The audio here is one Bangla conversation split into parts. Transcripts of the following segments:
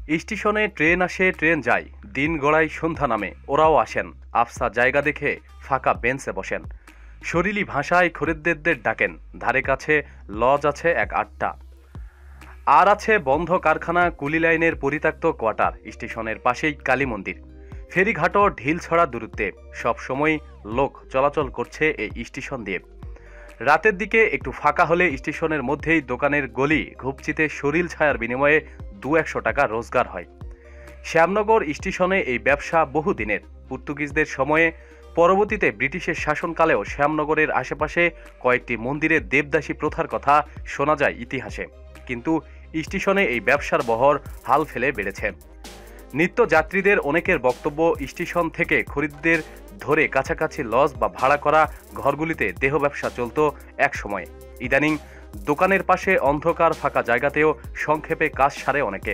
স্টেশনে ট্রেন আসে ট্রেন যায়, দিন গড়ায় সন্ধ্যা নামে, ওরাও আসেন। আফসা জায়গা দেখে ফাঁকা বেঞ্চে বসেন। শরীরী ভাষায় খরিদ্দেরদের ডাকেন। ধারে কাছে লজ আছে ১-৮টা, আর আছে বন্ধ কারখানা, কুলি লাইনের পরিত্যক্ত কোয়ার্টার। স্টেশনের পাশেই কালী মন্দির, ফেরিঘাটও ঢিল ছড়া দূরত্বে। সবসময় লোক চলাচল করছে এই স্টেশন দিয়ে। রাতের দিকে একটু ফাঁকা হলে স্টেশনের মধ্যেই দোকানের গলি ঘুপচিতে শরীর ছায়ার বিনিময়ে ২-১০০ টাকা রোজগার হয়। শ্যামনগর স্টেশনে এই ব্যবসা বহুদিনের। পর্তুগিজদের সময়ে, পরবর্তীতে ব্রিটিশের শাসনকালেও শ্যামনগরের আশেপাশে কয়েকটি মন্দিরে দেবদাসী প্রথার কথা শোনা যায় ইতিহাসে। কিন্তু স্টেশনে এই ব্যবসার বহর হাল ফেলে বেড়েছে। নিত্যযাত্রীদের অনেকের বক্তব্য, স্টেশন থেকে খরিদ্দের ধরে কাছাকাছি লজ বা ভাড়া করা ঘরগুলিতে দেহ ব্যবসা চলত এক সময়ে। ইদানিং দোকানের পাশে অন্ধকার ফাঁকা জায়গাতেও সংক্ষেপে কাজ সারে অনেকে।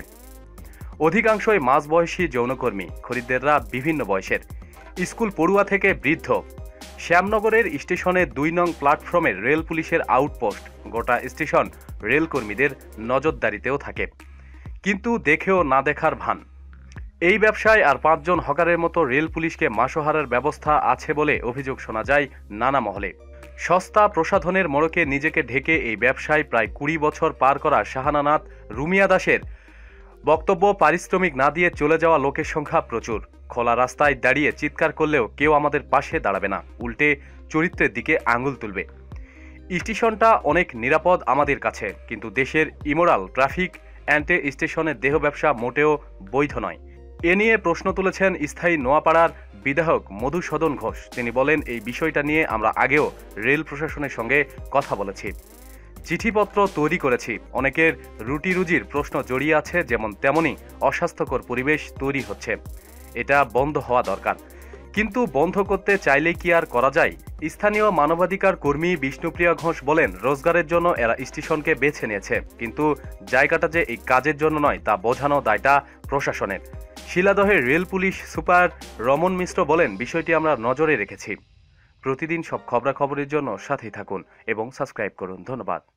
অধিকাংশই মাঝবয়সী যৌনকর্মী। খরিদ্দেররা বিভিন্ন বয়সের, স্কুল পড়ুয়া থেকে বৃদ্ধ। শ্যামনগরের স্টেশনে ২ নং প্ল্যাটফর্মের রেল পুলিশের আউটপোস্ট। গোটা স্টেশন রেলকর্মীদের নজরদারিতেও থাকে, কিন্তু দেখেও না দেখার ভান। এই ব্যবসায় আর ৫ জন হকারের মতো রেল পুলিশকে মাসোহারার ব্যবস্থা আছে বলে অভিযোগ শোনা যায় নানা মহলে। সস্তা প্রসাধনের মোড়কে নিজেকে ঢেকে এই ব্যবসায় প্রায় ২০ বছর পার করা শাহানানাথ রুমিয়া দাসের বক্তব্য, পারিশ্রমিক না দিয়ে চলে যাওয়া লোকের সংখ্যা প্রচুর। খোলা রাস্তায় দাঁড়িয়ে চিৎকার করলেও কেউ আমাদের পাশে দাঁড়াবে না, উল্টে চরিত্রের দিকে আঙুল তুলবে। স্টেশনটা অনেক নিরাপদ আমাদের কাছে, কিন্তু দেশের ইমোরাল ট্রাফিক অ্যান্টে স্টেশনের দেহ ব্যবসা মোটেও বৈধ নয়। এ নিয়ে প্রশ্ন তুলেছেন স্থায়ী নোয়াপাড়ার বিধায়ক মধুসূদন ঘোষ। তিনি বলেন, এই বিষয়টা নিয়ে আমরা আগেও রেল প্রশাসনের সঙ্গে কথা বলেছি, চিঠিপত্র তৈরি করেছি। অনেকের রুটি রুজির প্রশ্ন জড়িয়ে আছে, যেমন তেমনি অস্বাস্থ্যকর পরিবেশ তৈরি হচ্ছে। এটা বন্ধ হওয়া দরকার, কিন্তু বন্ধ করতে চাইলে কি আর করা যায়? স্থানীয় মানবাধিকার কর্মী বিষ্ণুপ্রিয়া ঘোষ বলেন, রোজগারের জন্য এরা স্টেশনকে বেছে নিয়েছে, কিন্তু জায়গাটা যে এই কাজের জন্য নয় তা বোঝানো দায়টা প্রশাসনের। শিলাদহের rail police super Raman Mishra বলেন, বিষয়টি আমরা নজরে রেখেছি। প্রতিদিন সব খবরাখবরের জন্য সাথেই থাকুন এবং সাবস্ক্রাইব করুন। ধন্যবাদ।